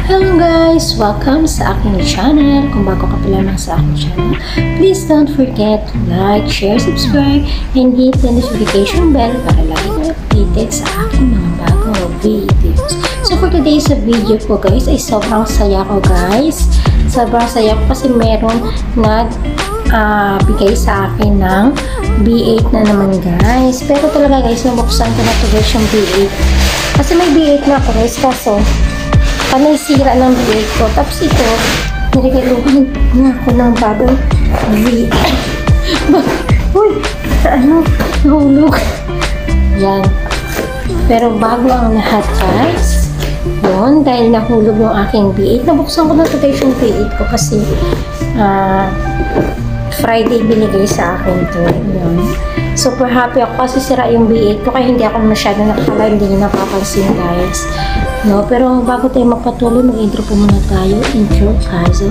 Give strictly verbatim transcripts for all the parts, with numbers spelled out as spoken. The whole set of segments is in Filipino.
Hello guys! Welcome sa aking channel. Kung bago ka pa lamang sa aking channel, please don't forget to like, share, subscribe, and hit the notification bell para lagi kayo updated sa aking mga bagong videos. So for today's video po guys, ay sobrang saya ko guys. Sobrang saya ko kasi meron nag uh, bigay sa akin ng B eight na naman guys. Pero talaga guys, nabuksan ko na to guys yung B eight. Kasi may B eight na ako guys, kaso panay sira ng B eight ko. Tapos ito, niregaluhan na ako ng bagong V eight. Uy, ano? Nahulog. Yan. Pero bago ang lahat guys, yun, dahil nahulog yung aking B eight, nabuksan ko na ito guys yung B eight ko kasi uh, Friday binigay sa akin to. Yun. Super happy ako kasi sira yung B eight ko kaya hindi ako masyado nakakala, hindi nyo napapansin guys. No, pero bago tayo magpatuloy, mag-intro po muna tayo. Intro, kaso.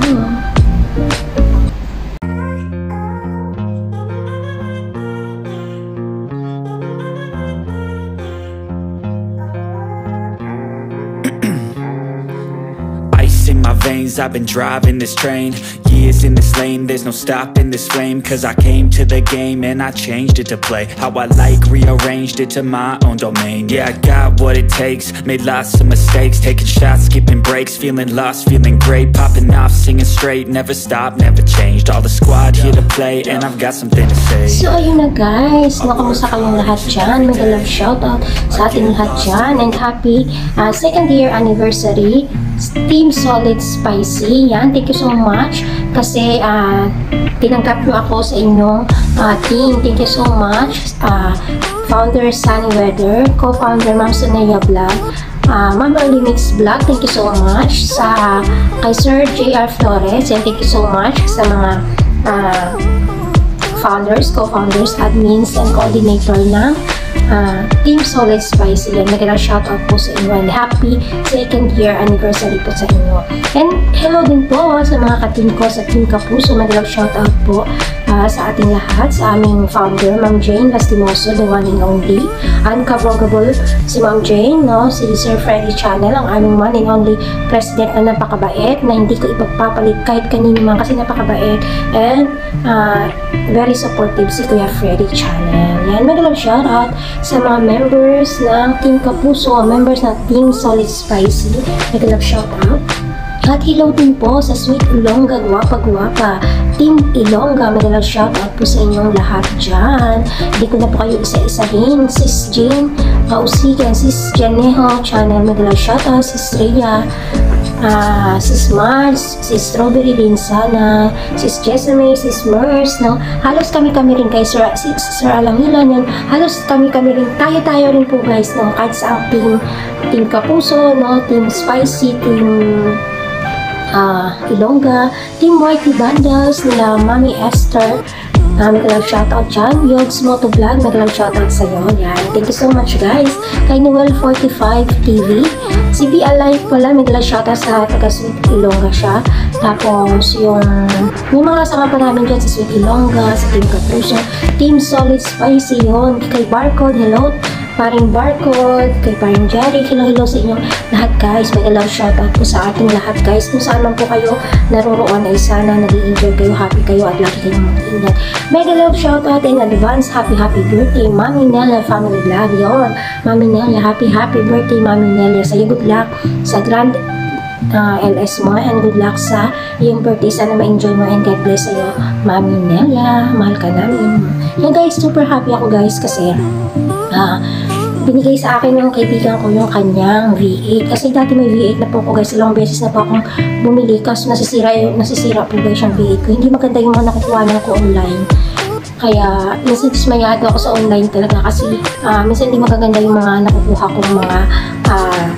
Ice in my veins, I've been driving this train. Years in this lane, there's no stopping this flame. Cause I came to the game and I changed it to play how I like, rearranged it to my own domain. Yeah, I got what it takes, made lots of mistakes, taking shots, skipping breaks, feeling lost, feeling great, popping off, singing straight, never stopped, never changed. All the squad here to play and I've got something to say. So ayun na guys, nakamusta kayong lahat dyan. Mega love shoutout sa ating lahat dyan and happy uh, second year anniversary Team Solid Spicy. Yan, thank you so much kasi uh, tinanggap nyo ako sa inyong uh, team. Thank you so much. Uh, founder Sunny Weather, co-founder Ma'am Sunaya Vlog, uh, Ma'am Early Mix Vlog, thank you so much. Sa kay Sir J R Flores, yan, thank you so much sa mga uh, founders, co-founders, admins, and coordinator ng Uh, Team Solid Spicy. Yan, nagandang shoutout po sa inyo and happy second year anniversary po sa inyo. And hello din po sa mga ka-team ko sa Team Kapuso. Nagandang shoutout po uh, sa ating lahat, sa aming founder, Ma'am Jane Lastimoso, the one and only. Uncoverable si Ma'am Jane, no? Si Sir Freddy Channel, ang aming one and only president na napakabait, na hindi ko ipagpapalit kahit kanino man kasi napakabait. And uh, very supportive si Kuya Freddy Channel. Yan, nagandang shoutout sa mga members ng Team Kapuso, members ng Team Solid Spicy. Nag-love shoutout. At hello din po sa Sweet Ilongga, gwapa-gwapa. Team Ilongga, nag-love shoutout po sa inyong lahat dyan. Hindi ko na po kayo isa-isahin. Sis Jane Pausigan, Sis Janeho Channel, nag-love shoutout. Sis Rhea, uh, Sis Mars, Sis Strawberry din sana, Sis Jessamy, Sis Mers, no? Halos kami-kami rin kay Sir, Sir, Sir Alangilan yan. Halos kami-kami rin, tayo-tayo rin po guys, no? Kahit sa team, team Kapuso, no? Team Spicy, Team uh, Ilongga, Team Whitey Bundles, nila Mami Esther. Uh, Nag-love shoutout dyan. Yogs Moto Vlog, nag-love shoutout sa'yo. Yan. Thank you so much guys. Kay Noel forty-five T V. Si B Alive pala, nag-love shoutout sa taga Sweet Ilongga siya. Tapos yung may mga kasama pa namin dyan sa Sweet Ilongga, sa Team Kapuso, Team Solid Spicy yun. Kay Barcode, hello. Paring Barcode, kay Paring Jerry, hello hello sa inyong lahat guys. May love shoutout po sa ating lahat guys. Kung saan man po kayo naroroon ay sana nag-i-enjoy kayo, happy kayo at lagi kayong mag-ingat. Mega love shoutout in advance, happy happy birthday Mami Nelia Family Vlog yun. Mami Nelia, happy happy birthday Mami Nelia. Sa'yo good luck sa grand uh, L S mo and good luck sa iyong birthday. Sana ma-enjoy mo and God bless sa'yo Mami Nelia. Mahal ka namin. Yan guys, super happy ako guys kasi uh, binigay sa akin ng kaibigan ko yung kanyang V eight. Kasi dati may V eight na po ko guys. Ilang beses na po akong bumili kasi nasisira, nasisira po guys yung V eight ko. Hindi maganda yung mga nakukuhanan ko online. Kaya minsan dismayado ako sa online talaga kasi uh, minsan hindi magaganda yung mga nakukuha kong mga uh,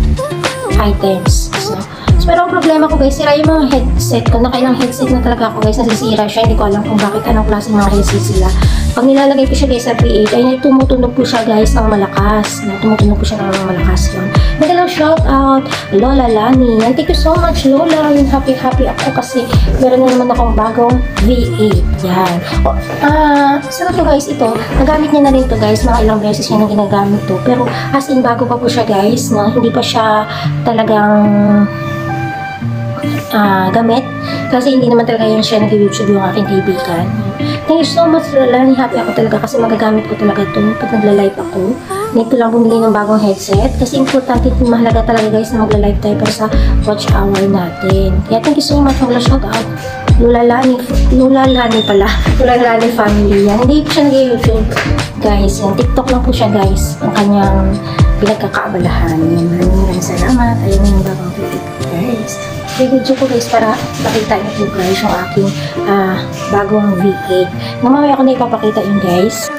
items. So, so pero ang problema ko guys, sira yung mga headset ko. Nakailang headset na talaga ako guys, nasisira siya. Hindi ko alam kung bakit, anong klase mga headset sila. Pag nilalagay ko siya guys sa V eight, ay tumutunog po siya guys ng malakas. Tumutunog po siya ng malakas yun. Nagalang shout out, Lola Lani. And thank you so much Lola. Yung happy happy ako kasi meron na naman akong bagong V eight. Yan. O, uh, so ito guys, ito. Nagamit niya na rin ito guys. Mga ilang beses niya nang ginagamit to. Pero as in bago pa po siya guys. No? Hindi pa siya talagang uh, gamit. Kasi hindi naman talaga yan siya nag-YouTube yung aking kaibigan. Thank you so much, Lola. Happy ako talaga kasi magagamit ko talaga ito pag nagla-live ako. Need ko lang bumili ng bagong headset kasi importante, mahalaga talaga guys na magla-live tayo para sa watch hour natin. Kaya thank you so much, mga shout out. Lola Lani, Lola Lani pala. Lola Lani family yan. Hindi po siya nag-YouTube guys. Yan, TikTok lang po siya guys. Ang kanyang pinagkakaabalahan. Maraming maraming salamat. Ayun yung bagong video guys. Video ko guys para pakita niyo po guys yung aking uh, bagong V eight. Mamaya ako na ipapakita yun guys.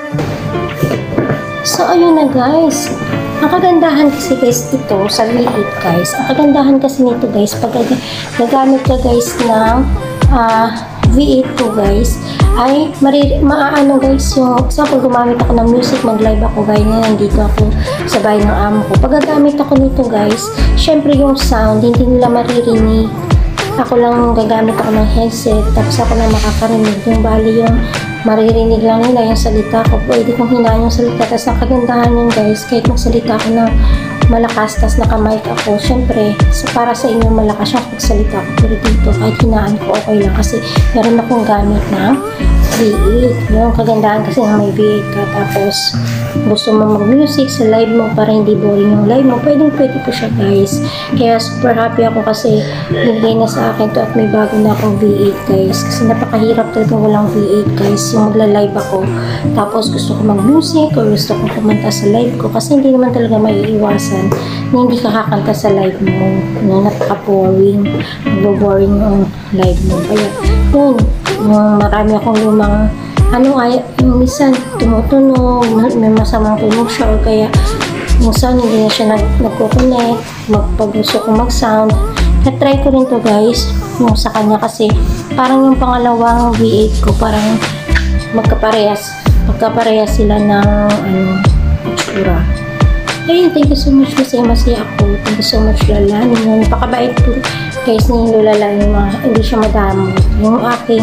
So ayun na guys. Ang kagandahan kasi guys ito sa V eight guys. Ang kagandahan kasi nito guys pag nagamit ka guys ng uh, V eight to guys ay maaano guys yung example gumamit ako ng music, mag live ako guys na nandito ako sa bahay ng amo ko. Pag gagamit ako nito guys, syempre yung sound hindi nila maririnig. Ako lang gagamit ako ng headset tapos ako lang makakarinig. Yung bali yung maririnig lang nila yung salita ko. Pwede kong hinaan yung salita. Tapos ang kagandahan yun guys, kahit magsalita ako ng malakas, tapos naka-mic ako, syempre, so para sa inyo malakas yung pagsalita ko. Pero dito, kahit hinaan ko, okay lang. Kasi meron akong gamit na V eight. Yung kagandahan kasi na may V eight ka. Tapos, gusto mo mag-music sa live mo para hindi boring yung live mo. Pwede, pwede po siya guys. Kaya super happy ako kasi bigay na sa akin to at may bago na akong V eight guys. Kasi napakahirap talaga walang V eight guys. Yung magla-live ako. Tapos gusto ko mag-music o gusto ko kumanta sa live ko. Kasi hindi naman talaga maiiwasan na hindi ka kakanta sa live mo. Na napaka-boring. Magbo-boring yung live mo. Kaya yun. Yung marami akong lumang ano ay yung minsan tumutunog, may masamang tunog siya o kaya yung sound hindi na siya nag nagko-connect magpag gusto ko mag-sound. Na-try ko rin to guys yung sa kanya kasi parang yung pangalawang V eight ko parang magkaparehas magkaparehas sila ng ano, itsura. Ayun, thank you so much kasi masaya ako. Thank you so much Lola. Napakabait po guys ni Lola Lani, hindi siya madamo. Yung aking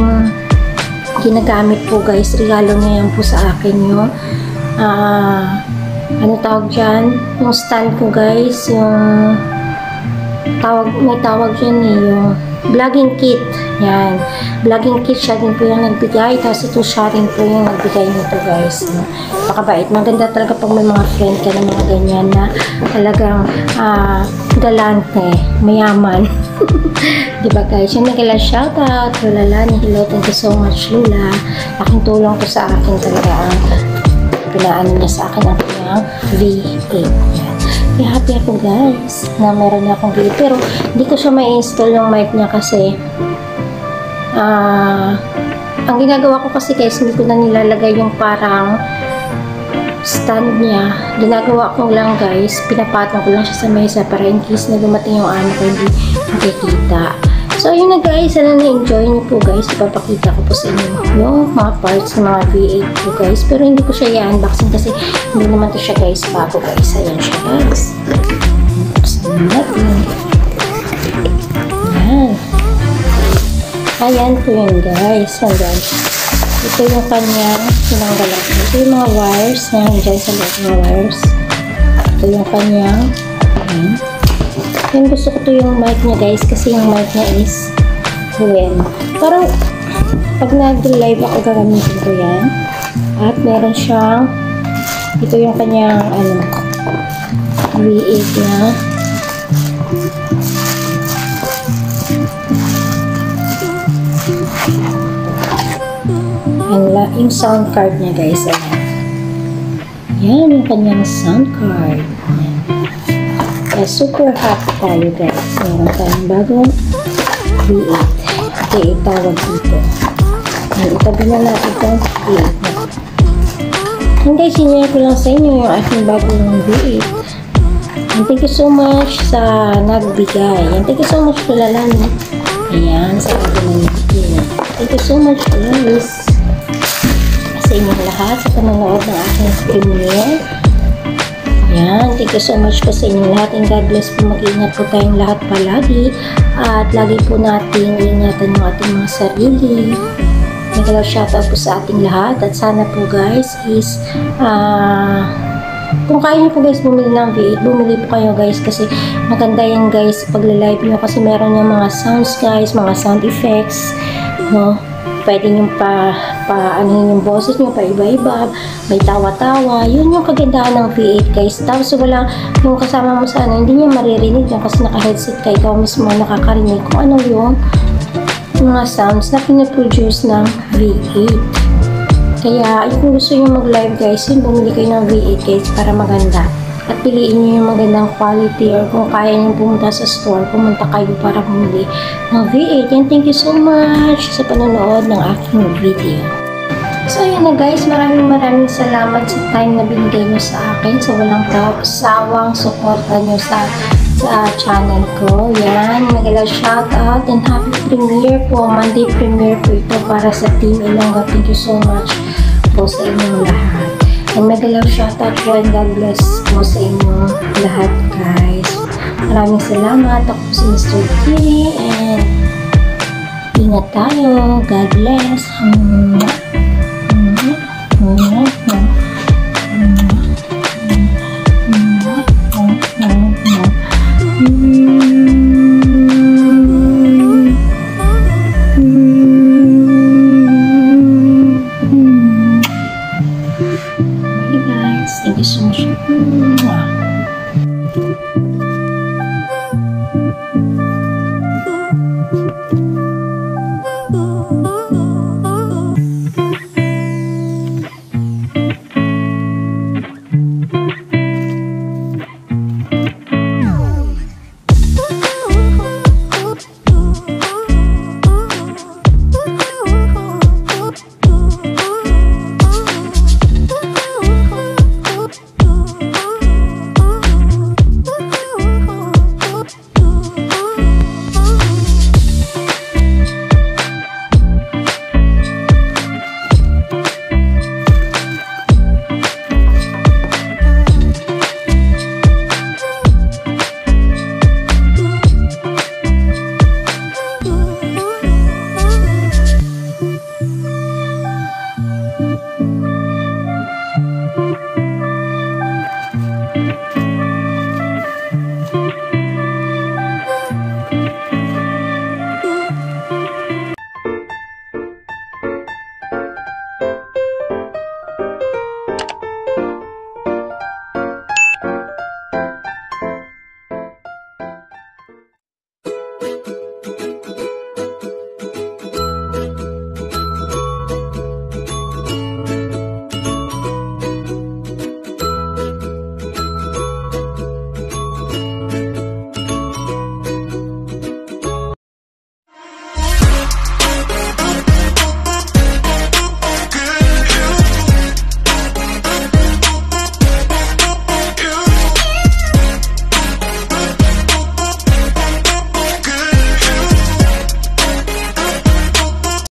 ginagamit po guys, regalo niya yan po sa akin yung uh, ano tawag dyan, yung stand ko guys, yung tawag, may tawag dyan eh, yung vlogging kit, yan, vlogging kit siya din po yung nagbigay, tapos ito siya rin po yung nagbigay nito guys. Pakabait, maganda talaga pag may mga friend ka na mga ganyan na talagang uh, galante, mayaman. Diba guys, yung nagkala shoutout Lola Lani, hello, thank you so much Lola. Aking tulong to sa akin talaga ang pinaano niya sa akin ang kanyang V eight. Kaya happy ako guys na meron na akong V eight, pero hindi ko siya ma-install yung mic niya kasi ah uh, ang ginagawa ko kasi guys, hindi ko na nilalagay yung parang stand niya. Ginagawa ko lang guys, pinapatong ko lang siya sa mesa para in case na dumating yung ano ko hindi makikita. So ayun na guys, sana na-enjoy niyo po guys. Ipapakita ko po sa inyo yung mga parts ng mga V eight po guys. Pero hindi ko siya i-unboxing kasi hindi naman to siya guys bago guys. Ayan siya guys. Unboxing natin. Ayan. Ayan po yun guys. Ayan. Ito yung kanyang sinanggalan. Ito yung mga wires na dyan sa loob ng wires. Ito yung kanyang ayan. Yan, gusto ko to yung mic niya guys kasi yung mic niya is well, parang pag nag-live ako gagamitin ko yan. At meron siyang ito yung kanyang ano V eight niya. Yan, yung sound card niya guys. Ayan. Yan yung kanyang sound card. Ayan. Kaya super happy tayo guys. Meron tayong bagong V eight. Okay, itawag dito. Ayan, itabi na natin itong V eight na. And guys, sinaya ko lang sa inyo yung aking bagong V eight. And thank you so much sa nagbigay. And thank you so much Lola Lani. Ayan, sa aking nagbigay. Thank you so much guys sa inyong lahat sa panonood ng aking premiere. Ayan, thank you so much po sa inyong lahat and God bless po. Mag-iingat po tayong lahat palagi at lagi po natin iingatan yung ating mga sarili. Nagalaw shoutout po sa ating lahat at sana po guys is uh, Kung kaya nyo po guys bumili ng V eight, bumili po kayo guys kasi maganda yan guys pagla-live nyo kasi meron yung mga sounds guys, mga sound effects, no? Pwede nyo pa, pa anuhin yung boses nyo, pa iba-iba, may tawa-tawa, yun yung kagandahan ng V eight guys. Tapos wala yung kasama mo sa ano, hindi niya maririnig yan kasi naka-headset ka, ikaw mismo nakakarinig kung ano yung mga sounds na pinaproduce ng V eight. Kaya kung gusto nyo mag-live guys, yun, bumili kayo ng V eight guys para maganda. At piliin nyo yung magandang quality or kung kaya nyo pumunta sa store, pumunta kayo para bumili ng V eight. And thank you so much sa panonood ng aking video. So ayan na guys, maraming maraming salamat sa time na binigay nyo sa akin, sa walang sawang suporta nyo sa sa channel ko. Yan, magala shoutout and happy premiere po. Monday premiere po ito para sa Team Ilonggo. Thank you so much po sa inyong lahat. And magala shoutout po and God bless po sa inyong lahat guys. Maraming salamat. Ako po si Mister Kiri and ingat tayo. God bless. Hmm. Hmm. Hmm. Thank you so much.